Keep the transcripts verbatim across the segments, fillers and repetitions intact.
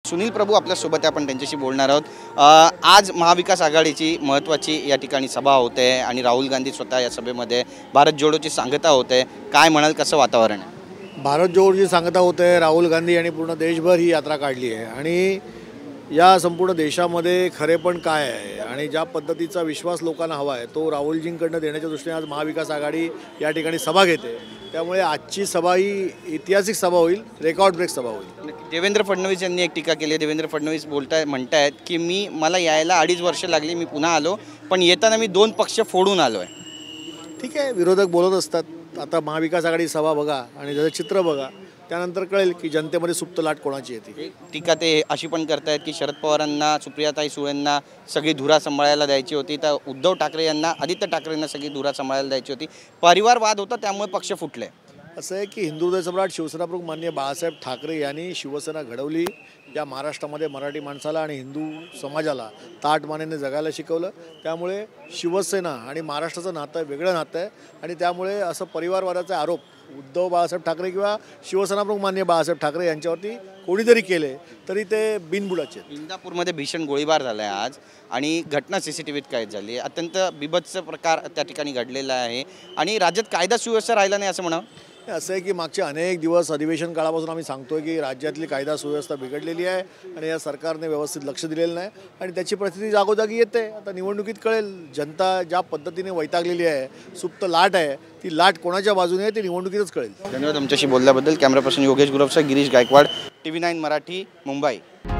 सुनील प्रभू आपल्यासोबत आहे, आपण त्यांच्याशी बोलणार आहोत। आज महाविकास आघाडीची महत्त्वाची या ठिकाणी सभा होते आणि राहुल गांधी स्वतः या सभेमध्ये भारत जोडोची सांगता होते, काय म्हणाल, कसं वातावरण आहे? भारत जोडोची सांगता होते, राहुल गांधी यांनी पूर्ण देशभर ही यात्रा काढली आहे आणि या संपूर्ण देशामध्ये खरेपण काय आहे आणि ज्या पद्धतीचा विश्वास लोकांना हवा आहे तो राहुलजींकडनं देण्याच्या दृष्टीने आज महाविकास आघाडी या ठिकाणी सभा घेते। त्यामुळे आजची सभा ही ऐतिहासिक सभा होईल, रेकॉर्ड ब्रेक सभा होईल। देवेंद्र फडणवीस यांनी एक टीका केली आहे। देवेंद्र फडणवीस बोलताय म्हणतायत की मी मला यायला अडीच वर्ष लागली, मी पुन्हा आलो, पण येताना मी दोन पक्ष फोडून आलो आहे। ठीक आहे, विरोधक बोलत असतात, आता महाविकास आघाडी सभा बघा आणि त्याचं चित्र बघा, त्यानंतर कळेल की जनतेमध्ये सुप्त लाट कोणाची येते। टीका ते अशी पण करतायत की शरद पवारांना, सुप्रियाताई सुळेंना सगळी धुरा सांभाळायला द्यायची होती, तर उद्धव ठाकरे यांना, आदित्य ठाकरेंना सगळी धुरा सांभाळायला द्यायची होती, परिवारवाद होता त्यामुळे पक्ष फुटले। असं आहे की हिंदू हृदय सम्राट शिवसेनाप्रमुख माननीय बाळासाहेब ठाकरे यांनी शिवसेना घडवली, या महाराष्ट्रामध्ये मराठी माणसाला आणि हिंदू समाजाला ताटमानेने जगायला शिकवलं। त्यामुळे शिवसेना आणि महाराष्ट्राचं नातं वेगळं नातं आहे आणि त्यामुळे असं परिवारवादाचे आरोप उद्धव बाळासाहेब ठाकरे किंवा शिवसेनाप्रमुख माननीय बाळासाहेब ठाकरे यांच्यावरती कोणीतरी केले तरी ते बिनबुडाचे। इंदापूरमध्ये भीषण गोळीबार झाला आहे आज आणि घटना सी सी टी व्हीत कैद झाली आहे। अत्यंत बिभत्स प्रकार त्या ठिकाणी घडलेला आहे आणि राज्यात कायदा सुव्यवस्था राहिला नाही असं म्हणावं। असं आहे की मागचे अनेक दिवस अधिवेशन काळापासून आम्ही सांगतोय की राज्यातली कायदा सुव्यवस्था बिघडलेली आहे आणि या सरकारने व्यवस्थित लक्ष दिलेलं नाही आणि त्याची परिस्थिती जागोजागी येते। आता निवडणुकीत कळेल, जनता ज्या पद्धतीने वैतागलेली आहे, सुप्त लाट आहे, ती लाट कोणाच्या बाजूने आहे ती निवडणुकीतच कळेल। धन्यवाद तुमच्याशी बोलल्याबद्दल। कॅमेरा पर्सन योगेश गुरवसह Girish Gaikwad, T V nine Marathi, Mumbai.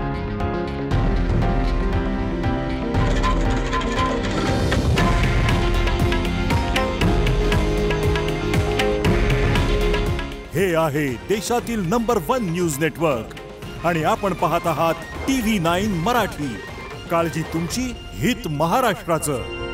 हे आहे देशातील नंबर वन न्यूज नेटवर्क आणि आपण पाहत आहात टी व्ही नाईन मराठी। काळजी तुमची, हित महाराष्ट्राचं।